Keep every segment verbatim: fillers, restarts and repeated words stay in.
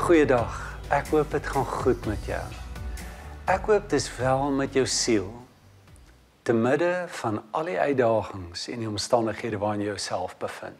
Goeiedag, ek hoop dit gaan goed met jou. Ek hoop dis wel met jou siel, te midde van al die uitdagings en die omstandighede waarin jy jouself bevind.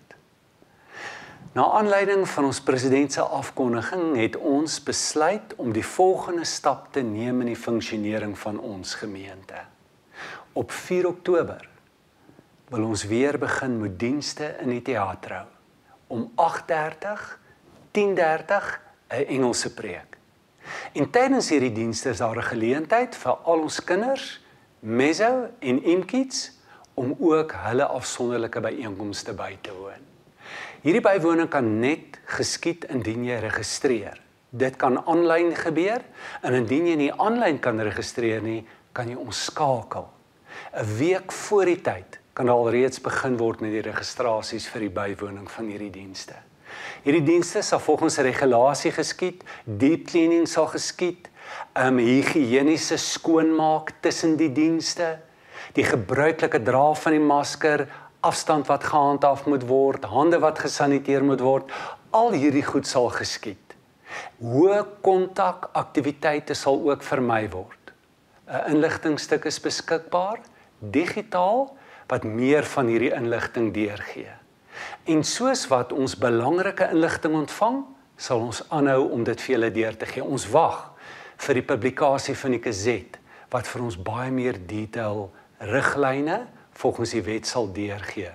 Na aanleiding van ons president se afkondiging het ons besluit om die volgende stap te neem in die funksionering van ons gemeente. Op vier Oktober wil ons weer begin met dienste in die teater hou. Om agt dertig, tien dertig 'n Engelse preek. En tydens hierdie dienste is daar 'n geleentheid vir al ons kinders, Meso en Imkids, om ook hulle afsonderlike byeenkomste by te woon. Hierdie bywoning kan net geskied indien jy registreer. Dit kan aanlyn gebeur, en indien jy nie aanlyn kan registreer nie, kan jy ons skakel. 'n Week voor die tyd kan alreeds begin word met die registrasies vir die bywoning van hierdie dienste. Hierdie dienste sal volgens regulasie geskied, deep cleaning sal geskied, um, higiëniese skoonmaak tussen die dienste, die gebruikelike dra van die masker, afstand wat gehandhaaf moet word, hande wat gesaniteer moet word, al hierdie goed sal geskied. Hoë kontak aktiwiteite sal ook vermy word. 'n Inligtingstuk is beskikbaar, digitaal, wat meer van hierdie inligting deurgee. En soos wat ons belangrike inligting ontvang, sal ons aanhou om dit vir julle deur te gee. Ons wag vir die publikasie van die Gazette, wat vir ons baie meer detail riglyne volgens die wet sal deurgee.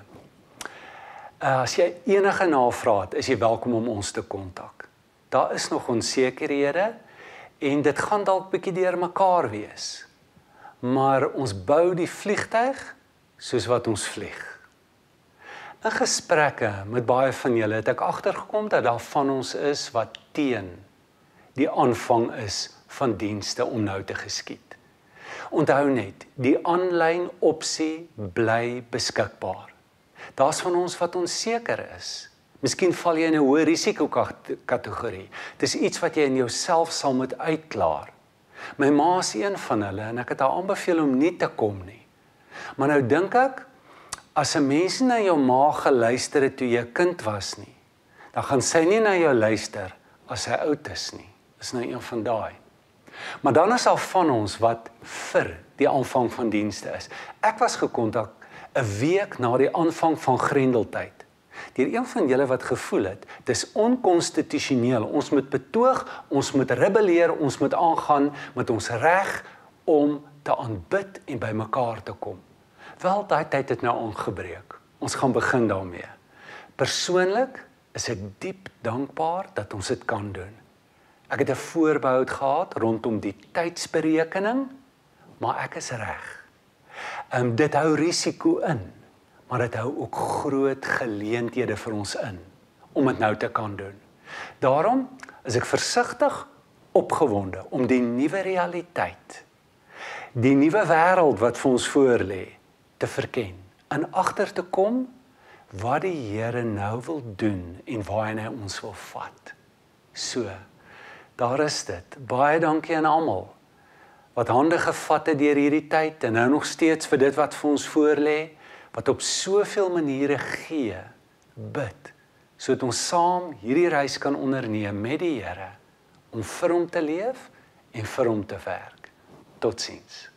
As jy enige navraag het, is jy welkom om ons te kontak. Daar is nog onsekerhede en dit gaan dalk bietjie deur mekaar wees. Maar ons bou die vliegtuig soos wat ons vlieg. In gesprekke met baie van julle het ek agtergekom dat daar van ons is wat teen die aanvang is van dienste om nou te geskied. Onthou net, die aanlyn opsie bly beskikbaar. Daar's van ons wat onseker is. Miskien val jy in 'n hoë risiko kategorie. Dis iets wat jy in jouself sal moet uitklaar. My ma is een van hulle en ek het haar aanbeveel om nie te kom nie. Maar nou dink ek, as 'n mens na jou ma geluister het toe jy 'n kind was nie, dan gaan sy nie na jou luister as sy oud is nie. Dis nou een van daai. Maar dan is daar van ons wat vir die aanvang van dienste is. Ek was gekontak 'n week na die aanvang van Grendeltyd. Deur een van julle wat gevoel het, dis onkonstitusioneel, ons moet betoog, ons moet rebelleer, ons moet aangaan met ons reg om te aanbid en by mekaar te kom. Wel, daai tyd het nou aangebreek. Ons gaan begin daarmee. Persoonlik is ek diep dankbaar dat ons dit kan doen. Ek het 'n voorbehou gehad rondom die tydsberekening, maar ek is reg. Um, dit hou risiko in, maar dit hou ook groot geleenthede vir ons in, om dit nou te kan doen. Daarom is ek versigtig opgewonde om die nuwe realiteit, die nuwe wêreld wat vir ons voorlê, te verken, en agter te kom wat die Here nou wil doen en waarheen hy ons wil vat. So, daar is dit. Baie dankie aan almal wat hande gevat het deur hierdie tyd en nou nog steeds vir dit wat vir ons voorlê, wat op soveel maniere gee, bid, sodat ons saam hierdie reis kan onderneem met die Here, om vir hom te leef en vir hom te werk. Totsiens.